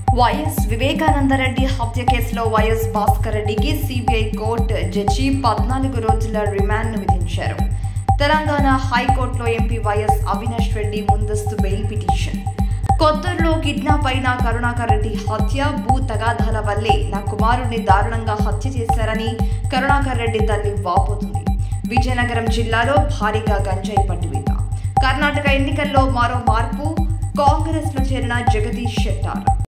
YS Vivekananda Reddy హత్య కేసులో YS Bhaskar రెడ్డికి సిబిఐ కోర్టు జడ్జి 14 రోజుల రిమాండ్ను విధించారు. తెలంగాణ హైకోర్టులో ఎంపీ వైఎస్ అవినాష్ రెడ్డి ముందస్తు బెయిల్ పిటిషన్. కొత్తూరులో కిడ్నాప్ అయిన కరుణాకర్ రెడ్డి హత్య భూ తగాదాల వల్లే నా కుమారుడిని దారుణంగా హత్య చేశారని కరుణాకర్ రెడ్డి తల్లి వాపోతుంది. విజయనగరం జిల్లాలో భారీగా గంజాయి పట్టివేత. కర్ణాటక ఎన్నికల్లో మరో మార్పు, కాంగ్రెస్ లో చేరిన జగదీష్ షెట్టార్.